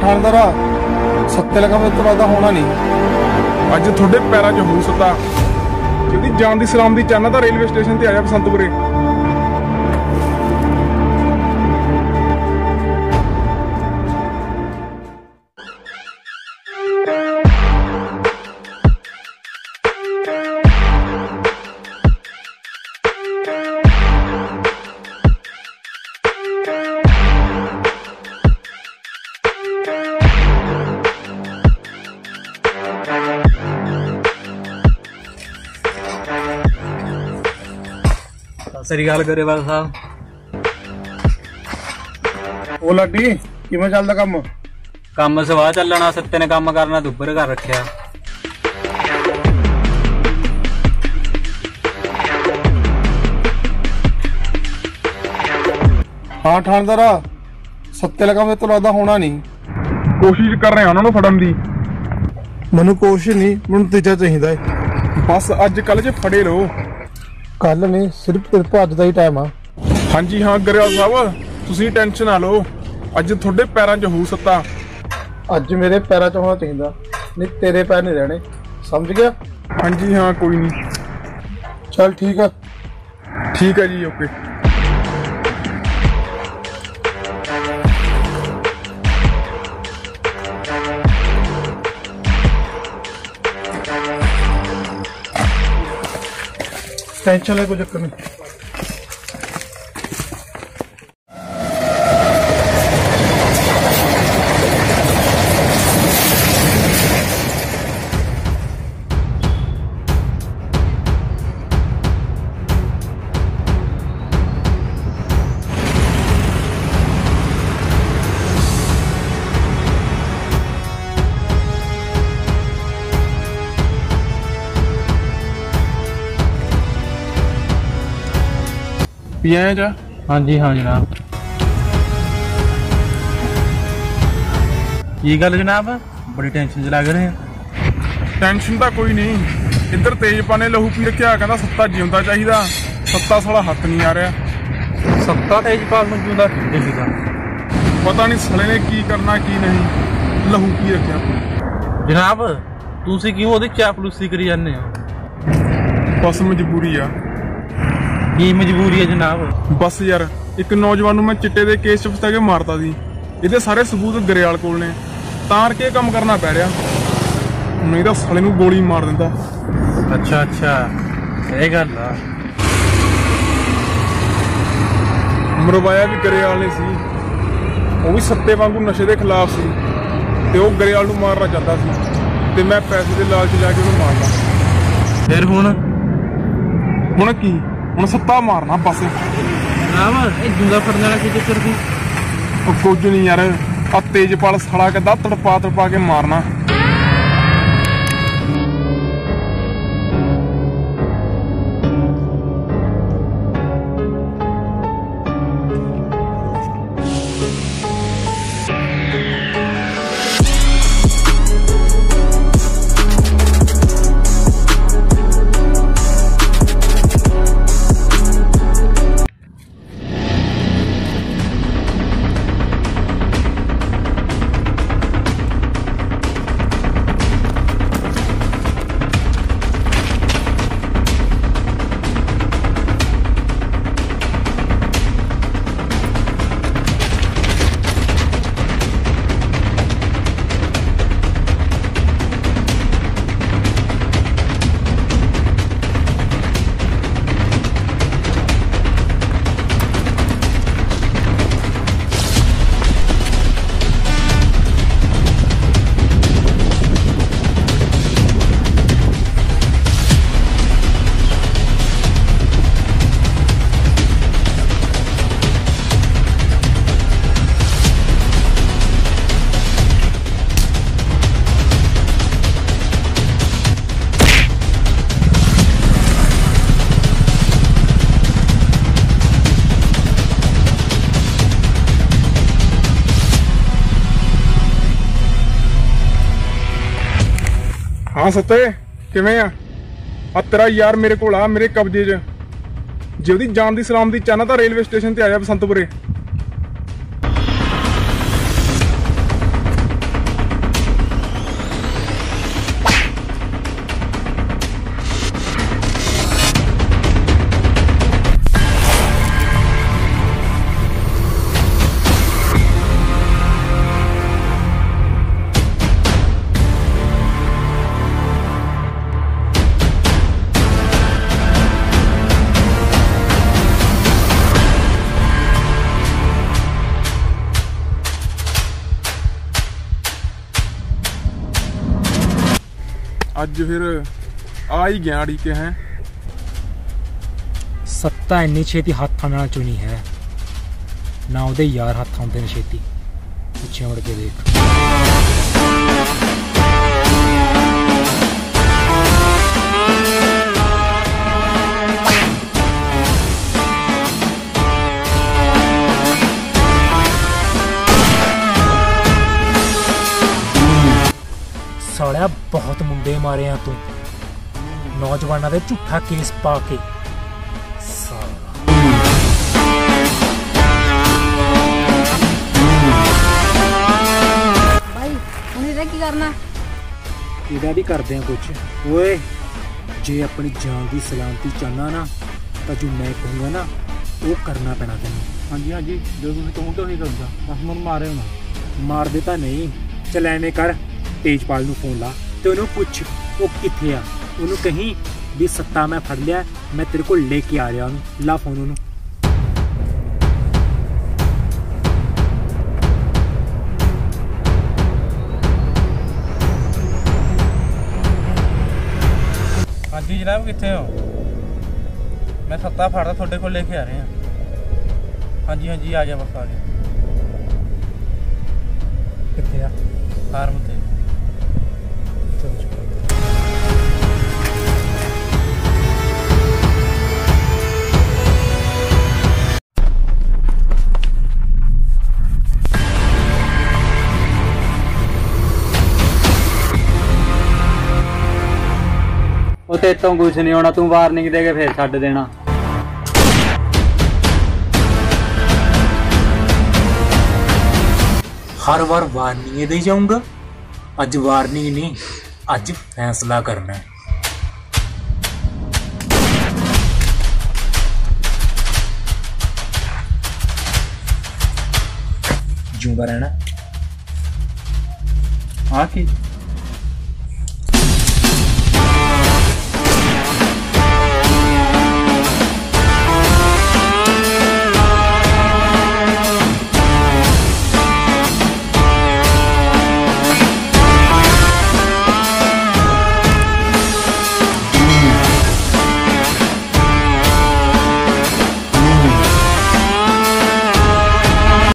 थानेदारा सत्ते लगा मेरे तो लगता होना नहीं। अज थोड़े पैरों च हो सत्ता जी जान दी सलाम दी चाहना तो रेलवे स्टेशन ते आया बसंतपुरे। सही गल करे बाल साहब। ओ लाडी किवें चलदा काम? काम सवाह चलना, सत्ते ने काम करना दुबर कर रखिया। हाँ थानेदारा सत्ते लगा मेरे तो लगता होना नहीं। कोशिश कर रहे हैं उन्होंने फड़न दी। मैनू कोशिश नहीं, मैनू नतीजा चाहिए। बस अज कल च फड़े रहो। कल नहीं, सिर्फ अज का ही टाइम आ। हाँ जी हाँ गरेवाल साहब, तुसी टेंशन ना लो, अज थोड़े पैरों च हो सत्ता। अज मेरे पैरों च होना चाहिए, नहीं तेरे पैर नहीं रहने, समझ गया? हाँ जी हाँ कोई नहीं। चल ठीक है। ठीक है जी, ओके। टेंशन है, कोई चक्कर नहीं। पिया जा? हाँ जी हाँ जनाब। ये गल जनाब, बड़ी टेंशन च लग रहे हैं। टेंशन तो कोई नहीं, इधर तेजपा ने लहू पी रखा, कहता सत्ता जिंदा चाहिए, सत्ता साला हाथ नहीं आ रहा। सत्ता तेजपाल में जिंदा चाहिए, पता नहीं साले ने की करना की नहीं, लहू पी रखा। जनाब तुसी क्यों ओदी चापलूसी करी जाने हो? बस मजबूरी आ। की मजबूरी है जनाब? बस यार एक नौजवान मैं चिट्टे दे केस च फसा के मारता सी, इहदे सारे सबूत गरेवाल कोल ने, तार के काम करना पै रहा, नहीं तो साले नूं गोली मार दिंदा। अच्छा अच्छा ये गल आ। मरवाया भी गरेवाल ने सी, वो भी सत्ते वांगू नशे के खिलाफ सी, ते वो गरेवाल नूं मारना चाहता सी, ते मैं पैसे दे लालच लैके उहनूं मारना। फिर हुण की हुण सत्ता मारना बस। जनाब ये जिंदा फड़ने वाला की चक्कर सी? कुछ नहीं यार, आ तेजपाल साला कहता तड़पा तड़पा के मारना। हाँ सत्ते किवें आ तेरा यार मेरे कोल आ, मेरे कब्जे च। जे ओदी जान दी सलाम दी चाहना तो रेलवे स्टेशन ते आया बसंतपुरे। ਅੱਜ ਫਿਰ ਆ ਹੀ ਗਿਆ ਅੜੀਕੇ ਹੈ। ਸੱਤਾ ਇੰਨੀ ਛੇਤੀ ਹੱਥਾਂ ਨਾਲ ਚੁਣੀ ਹੈ ਨਾ, ਉਹਦੇ ਯਾਰ ਹੱਥ ਆਉਂਦੇ ਨੇ ਛੇਤੀ। ਪਿੱਛੇ ਮੁੜ ਕੇ ਦੇਖ। ਸਾਲਿਆ ਬਹੁਤ ਮੁੰਡੇ ਮਾਰੇ ਆ ਤੂੰ, ਨੌਜਵਾਨਾਂ ਦੇ ਝੂਠਾ ਕੇਸ ਪਾ ਕੇ। ਭਾਈ ਹੁਣ ਇਹਦਾ ਕੀ ਕਰਨਾ? ਇਹਦਾ ਵੀ ਕਰਦੇ ਆ ਕੁਝ। ਓਏ ਜੇ ਆਪਣੀ ਜਾਨ ਦੀ ਸਲਾਮਤੀ ਚਾਹਨਾ ਨਾ ਤਾਂ ਜੋ ਮੈਂ ਕਹੂੰਗਾ ਨਾ ਉਹ ਕਰਨਾ ਪੈਣਾ ਤੈਨੂੰ। ਹਾਂਜੀ ਹਾਂਜੀ, ਜੋ ਤੁਸੀਂ ਕਹੋਗੇ ਉਹੀ ਕਰੂੰਗਾ। ਬਸ ਮੈਨੂੰ ਮਾਰਿਓ ਨਾ। ਮਾਰ ਦੇ ਤਾਂ ਨਹੀਂ, ਚੱਲ ਐਵੇਂ ਕਰ, ਤੇਜਪਾਲ ਨੂੰ ਫੋਨ ਲਾ ਤੇ ਉਹਨੂੰ ਪੁੱਛ ਉਹ ਕਿੱਥੇ ਆ। ਉਹਨੂੰ ਕਹੀਂ ਵੀ ਸੱਤਾ ਮੈਂ ਫੜ ਲਿਆ, ਮੈਂ ਤੇਰੇ ਕੋਲ ਲੈ ਕੇ ਆ ਰਿਹਾ ਉਹਨੂੰ। ਲਾ ਫੋਨ ਉਹਨੂੰ। ਹਾਂਜੀ ਜਨਾਬ, ਕਿੱਥੇ ਹੋ? ਮੈਂ ਸੱਤਾ ਫੜਦਾ ਤੁਹਾਡੇ ਕੋਲ ਲੈ ਕੇ ਆ ਰਿਹਾ। ਹਾਂਜੀ ਹਾਂਜੀ, ਆ ਗਿਆ, ਬਸ ਆ ਗਿਆ। ਕਿੱਥੇ ਆ? ਫਾਰਮ ਤੇ। ਚਲੋ ਚਲੋ। ਉਹ ਤੇ ਤੋਂ ਕੁਛ ਨਹੀਂ ਹੋਣਾ, ਤੂੰ ਵਾਰਨਿੰਗ ਦੇ ਕੇ ਫੇਰ ਛੱਡ ਦੇਣਾ। ਹਰ ਵਾਰ ਵਾਰਨਿੰਗ ਦੇ ਜਾਊਂਗਾ। ਅੱਜ ਵਾਰਨਿੰਗ ਨਹੀਂ, ਅੱਜ ਫੈਸਲਾ ਕਰਨਾ ਹੈ। ਜਿਉਂਦਾ ਰਹਿਣਾ। ਹਾਂ ਕੀ